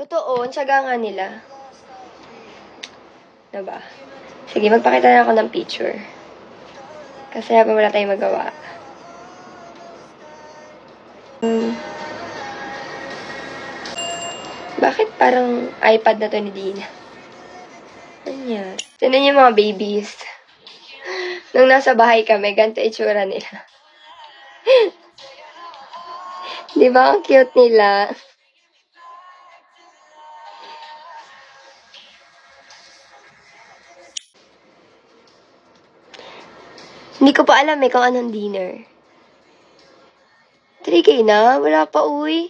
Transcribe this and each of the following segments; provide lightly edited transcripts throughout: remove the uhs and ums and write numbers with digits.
Totoo, ang tsaga nga nila. Diba? Sige, magpakita na ako ng picture. Kasi habang wala tayong magawa. Bakit parang iPad na to ni Dina? Ano yan? Tinan yung mga babies. Nung nasa bahay kami, ganito itsura nila. Di ba? Ang cute nila. Hindi ko pa alam kung anong dinner. 3K na? Wala pa, uy.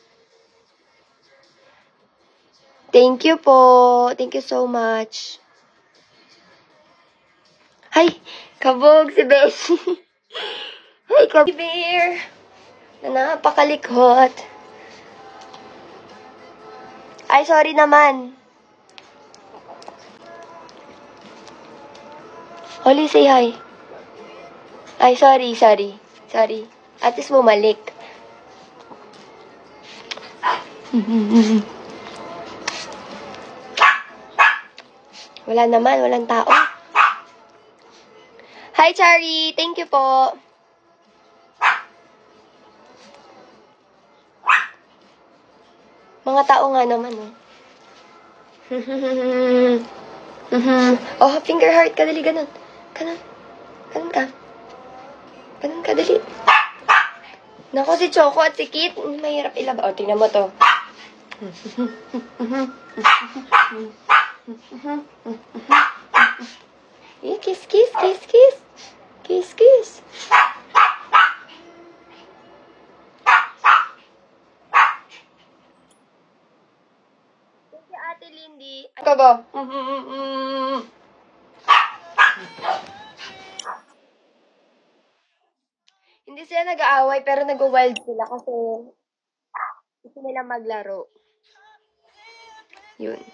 Thank you po. Thank you so much. Ay, kabog si Beshi. Hey, kabog bear. Na napakalikot. Ay, sorry naman. Holly, say hi. Ay, sorry. At least bumalik. Wala naman, walang tao. Hi, Chari. Thank you po. Mga tao nga naman, oh. Oh, finger heart. Kadali, ganun. Ganun ka. Ganun ka, dali. Naku, si Choco at si Kit. Mahirap ilaba. O, tingnan mo to. Eh, kiss. Si Ate Lindy. Ano ka ba? Hindi sila nag-aaway pero nag-wild sila kasi gusto nila maglaro. Yun.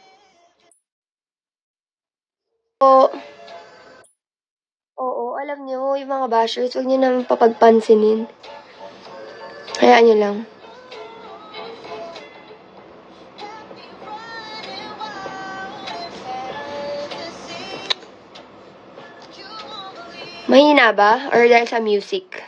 Oo, alam nyo, yung mga bashers, huwag nyo naman papagpansinin. Hayaan nyo lang. Mahina ba? Or dahil sa music?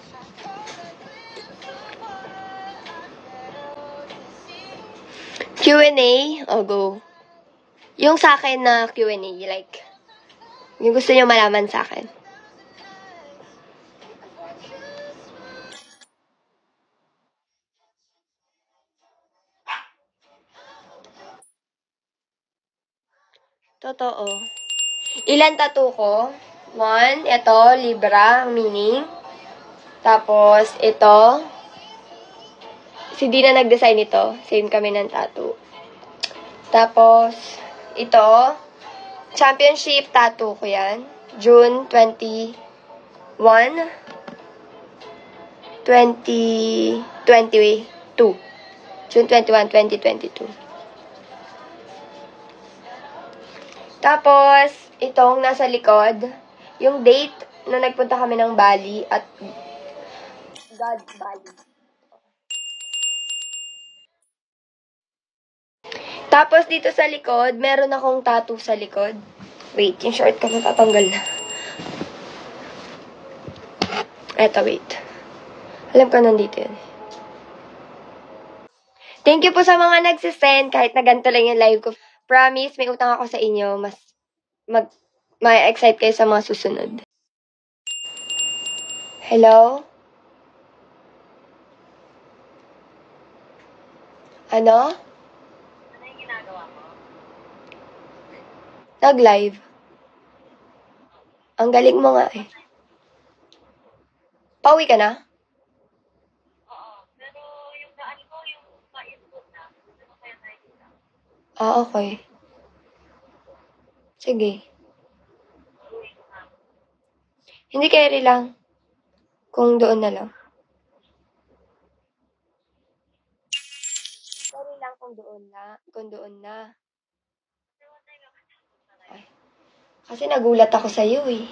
Q&A? O, go. Yung sa akin na Q&A, like, yung gusto nyo malaman sa akin. Totoo. Ilan tattoo ko? 1, ito, Libra, meaning. Tapos, ito. Si Dina nag-design ito. Same kami ng tattoo. Tapos, ito. Championship tattoo ko yan. June 21, 2022. June 21, 2022. Tapos, itong nasa likod, yung date na nagpunta kami ng Bali at God Bali. Tapos, dito sa likod, meron akong tattoo sa likod. Wait, yung short ko matatanggal na. Eto, wait. Alam ko nandito yun. Thank you po sa mga nagsisend kahit na ganito lang yung live ko. Promise, may utang ako sa inyo. Mas ma-excite kayo sa mga susunod. Hello? Ano? Ano yung ginagawa mo? Nag-live. Ang galing mo nga eh. Pauwi ka na? Oo. Pero yung daan ko, yung pa-input na. Ano kaya tayo dito? Ah, okay. Sige. Hindi carry lang. Kung doon na lang. Carry lang kung doon na. Ay. Kasi nagulat ako sa iyo eh.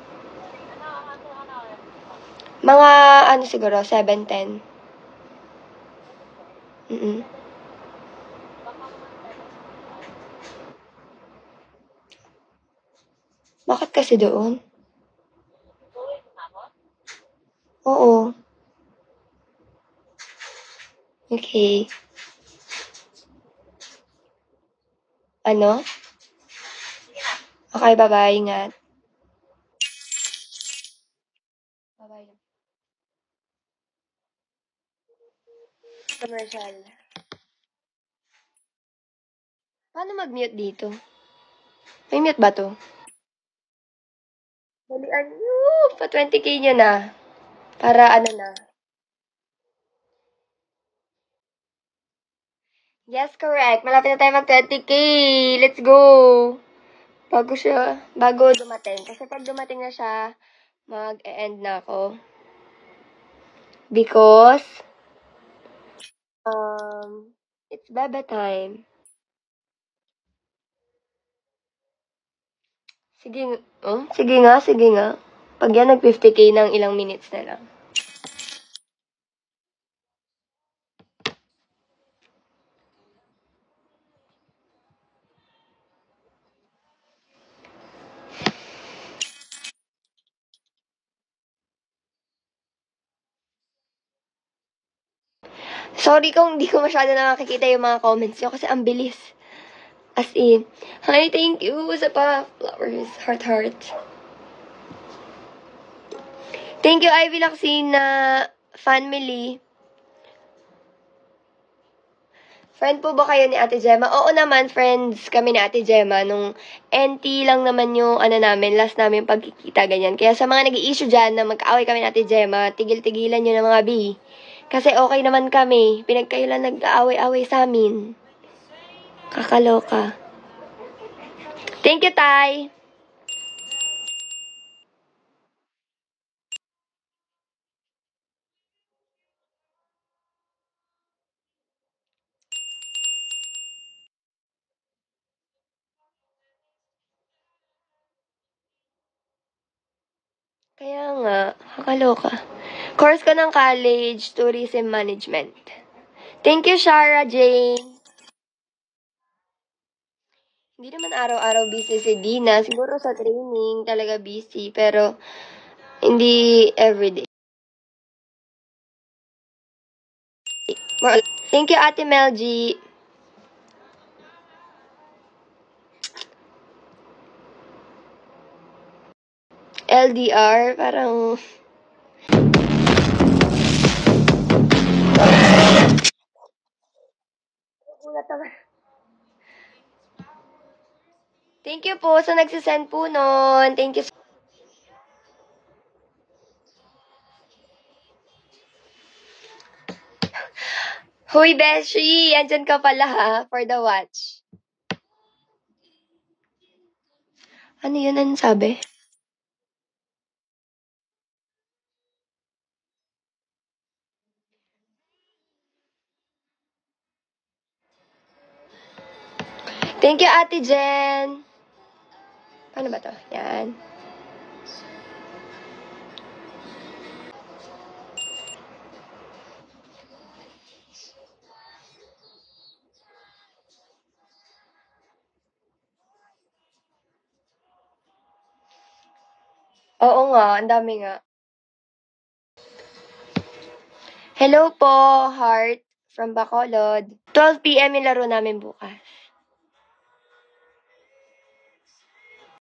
Mga ano siguro, 7:10. Bakit kasi doon? Oo. Okay. Ano? Okay, bye-bye. Ingat. Bye-bye. Commercial. Paano mag-mute dito? May mute ba to? Dalian nyo! Pa 20k nyo na. Para ano na. Yes, correct. Malapit na tayo mag 20k. Let's go! Bago dumating. Kasi pag dumating na siya, mag-e-end na ako. Because, it's bebe time. Sige nga. Pag yan, nag 50k ng ilang minutes na lang. Sorry kung hindi ko masyado nakakikita yung mga comments nyo kasi ang bilis. As in, hi, thank you sa pa flowers, heart. Thank you, Ivy Laxina family. Friend po ba kayo ni Ate Gemma? Oo naman, friends kami ni Ate Gemma. Nung NT lang naman yung namin, last namin pagkikita, ganyan. Kaya sa mga nag-i-issue dyan na mag-away kami ni Ate Gemma, tigil-tigilan nyo na mga B. Kasi okay naman kami. Pinagkayo lang nag-aaway-away sa amin. Kakaloka. Thank you, Tay. Kaya nga, kakaloka. Course ko ng college, tourism management. Thank you, Shara Jane. Hindi naman araw-araw busy si Dina. Siguro sa training talaga busy, pero hindi everyday. Thank you, Ate Melgy. LDR, parang... Thank you po sa nagsisend po nun. Thank you. Hoy, Beshi! Andyan ka pala ha, for the watch. Ano yun ang sabi? Thank you, Ate Jen. Paano ba to? Yan. Oo nga, ang dami nga. Hello po, Heart from Bacolod. 12 p.m. yung laro namin bukas.